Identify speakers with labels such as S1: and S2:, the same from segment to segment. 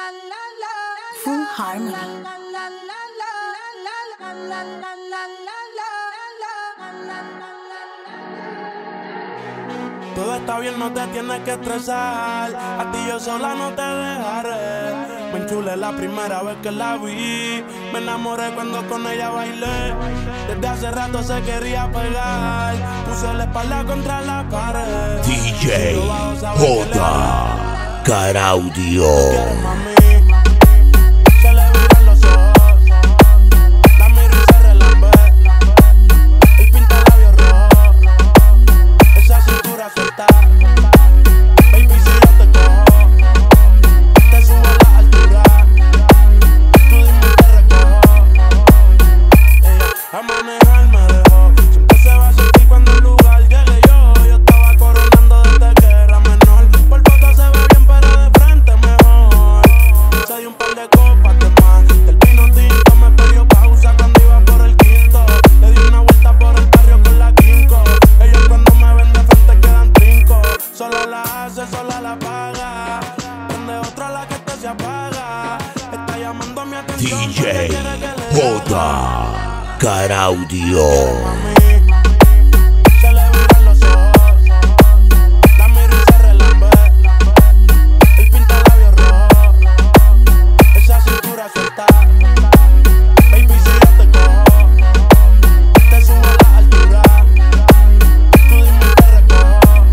S1: Full Harmony.
S2: Todo está bien, no te tienes que estresar. A ti yo sola no te dejaré. Me enchulé la primera vez que la vi. Me enamoré cuando con ella bailé. Desde hace rato se quería pegar. Puse la espalda contra la pared.
S3: DJ J. Caraudio.
S2: Se le viran los ojos. La miro y se relambe. El pinta labios rojo. Esa cintura suelta. Baby, si yo te cojo, te subo a la altura. Tú dime y te recojo. Ella a manejar me dejó. Siempre se va a sentir cuando el lugar llegue yo. Yo estaba coronando desde que era menor. Por foto se ve bien, pero de frente mejor. Se dio un par de copas de más. El vino tinto me pidió pausa cuando iba por el quinto. Le di una vuelta por el barrio con la quinco. Ellos cuando me ven de frente quedan trinco. Sola la hace, sola la paga. Prende otra la que te se apaga. Está llamando mi atención.
S3: DJ J. Caraudio.
S2: Se le viran los ojos. La miro y se relambe. El pinta labios rojo. Esa cintura suelta. Baby, si yo te cojo, te subo a la altura. Tú dime y te recojo.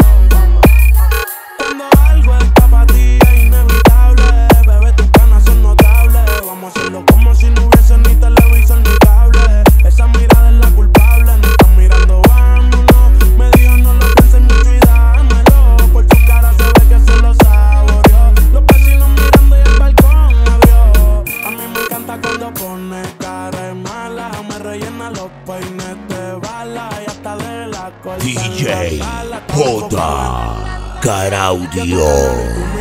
S2: Cuando algo está para ti es inevitable. Bebé, tus ganas son notables. Vamos a hacerlo como si no hubiese ni televisor ni cable. Esa mirada es la culpable. No están mirando, vámonos. Me dijo no lo pienses mucho y dámelo. Por tu cara se ve que se lo saboreó. Los vecinos mirando y el balcón abrió. A mí me encanta cuando pone cara de mala. Me rellena los peines de bala. Y hasta de la corta
S3: DJ
S2: en la sala.
S3: J. Caraudio.